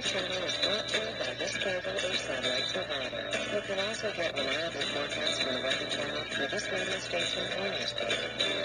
channel is brought to you by this cable or satellite provider. You can also get reliable forecasts from the Weather Channel through this radio station or newspaper.